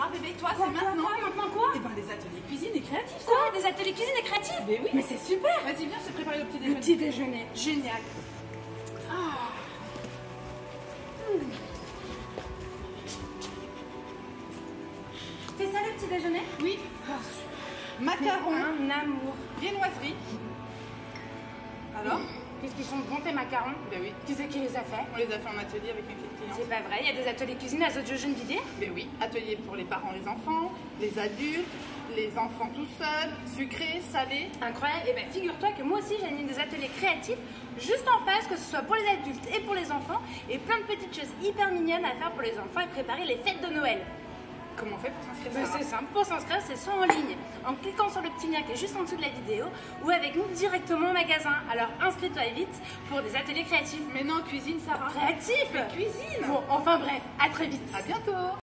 Sarah, bébé, toi, c'est maintenant. Maintenant quoi? Eh ben, les ateliers cuisine et créatifs. Quoi? Des ateliers cuisine et créatifs? Mais oui. Mais c'est super! Vas-y, viens, je t'ai préparé le petit Le déjeuner. petit déjeuner. Génial. C'est ça le petit déjeuner? Oui. Macarons, Un amour. viennoiserie. Alors? Qu'est-ce qu'ils sont bons tes macarons? Ben oui. Qui c'est qui les a fait? On les a fait en atelier avec mes clients. C'est pas vrai, il y a des ateliers cuisine à Zodjojeune Vidier? Ben oui. Atelier pour les parents, les enfants, les adultes, les enfants tout seuls, sucrés, salés. Incroyable. Et ben figure-toi que moi aussi j'anime des ateliers créatifs juste en face, que ce soit pour les adultes et pour les enfants, et plein de petites choses hyper mignonnes à faire pour les enfants et préparer les fêtes de Noël. Comment on fait pour s'inscrire, Ben, Sarah? c'est simple, pour s'inscrire, c'est soit en ligne, en cliquant sur le petit lien qui est juste en dessous de la vidéo, ou avec nous directement au magasin. Alors inscris-toi vite pour des ateliers créatifs. Mais non, cuisine, Sarah. Créatifs? Cuisine. Bon, enfin bref, à très vite. À bientôt.